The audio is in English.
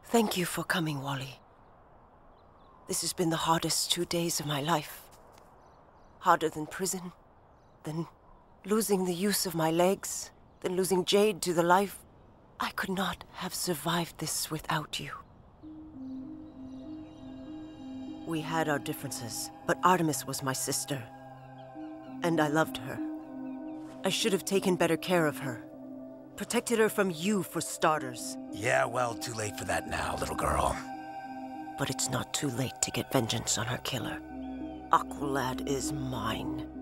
Thank you for coming, Wally. This has been the hardest 2 days of my life. Harder than prison, than losing the use of my legs, than losing Jade to the life. I could not have survived this without you. We had our differences, but Artemis was my sister. And I loved her. I should have taken better care of her. Protected her from you, for starters. Yeah, well, too late for that now, little girl. But it's not too late to get vengeance on her killer. Aqualad is mine.